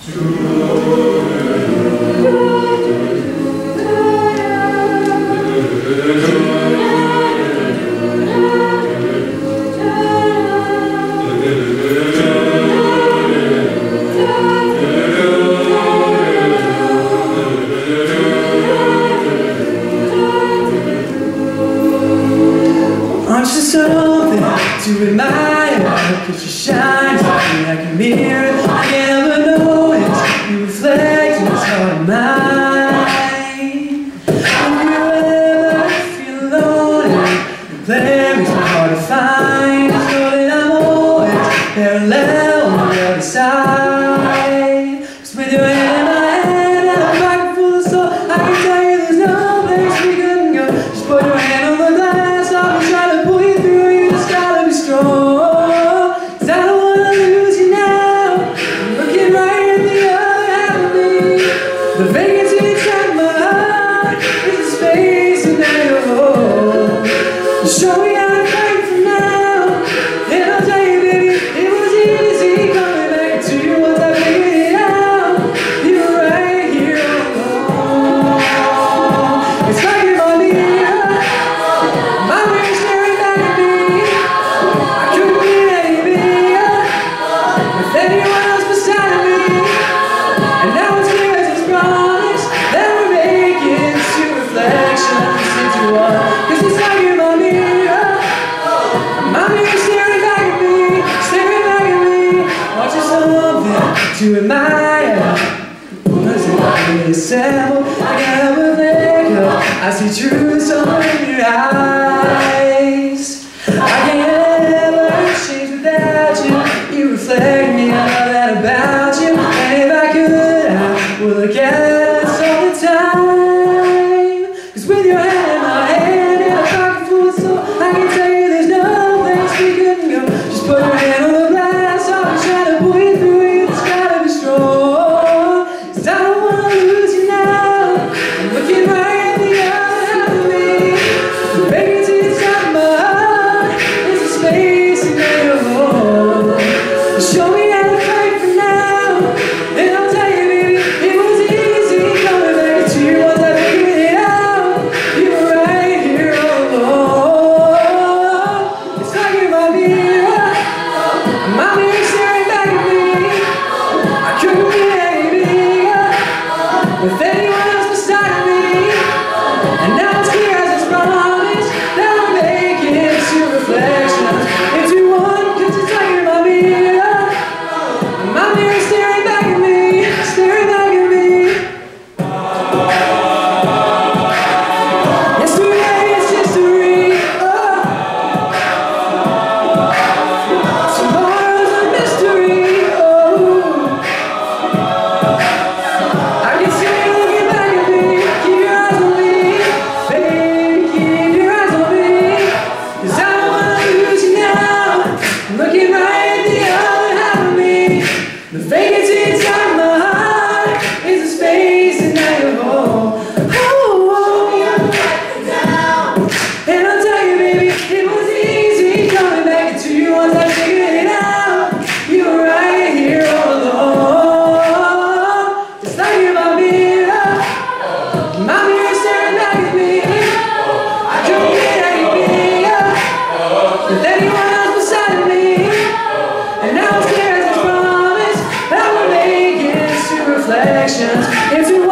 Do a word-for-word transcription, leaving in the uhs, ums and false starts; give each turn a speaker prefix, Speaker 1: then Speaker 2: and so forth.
Speaker 1: Aren't you something to admire? Cause you shine something like a mirror. I never noticed you reflect in this heart of mine. If you ever feel lonely, the glare makes my heart to find. Just know that I'm always parallel on the other side. Cause with your hand in my hand and a pocket full of soul, I can tell you there's no place we couldn't go. Just put your hand on the glass, I'll be trying to pull you through. You just gotta be strong, cause I don't wanna lose you now. I'm looking right at the other half of me. The vacancy inside my heart is the space in your home. Show me how to fight for now, and I'll tell you, baby, it was easy coming back to you once I figured it out. You were right here all along. It's like you're my mirror, my mirror staring back at me. I couldn't be any bigger with anyone else beside me. And now it's clear as it's promised that we're making two reflections into one. Cause it's like you're my mirror, my mirror staring back at me, staring back at me. Want you something to admire? Was it really simple? I can't help but think of, I see truth somewhere in your eyes. I can't ever change without you. You reflect me, I know that about you. And if I could, I would look at us all the time. Cause with your hand in my hand and a pocket full of soul, I can tell you there's no place we couldn't go. Just put your hand on the glass, I'll be trying to pull you through. You just gotta be strong, cause I don't wanna lose you now. I'm looking right at the other half of me. The vacancy inside my heart is a space in your home. Show me how to fight for now, and I'll tell you, baby, it was easy coming back to you once I figured it out. You were right here all along. It's like you're my mirror, my mirror staring back at me. I couldn't be any bigger with anyone else beside me. And now it's clear as it's promised that I'm making two reflections into one. Cause it's like you're my mirror, my mirror staring back at me, staring back at me. Yesterday is history, oh. Tomorrow's a mystery, oh. I can see you looking back at me. Keep your eyes on me, baby, keep your eyes on me. Cause I don't wanna lose you now. I'm looking right at the other half of me. The vacancy inside my heart is a space in your home. Oh, and I'll tell you, baby, it was easy coming back to you once I figured it out. You were right here all along. It's like you're my mirror, my mirror staring back at me. I couldn't get any bigger with anyone else beside me. And now it's clear as it's promised that we're making two reflections into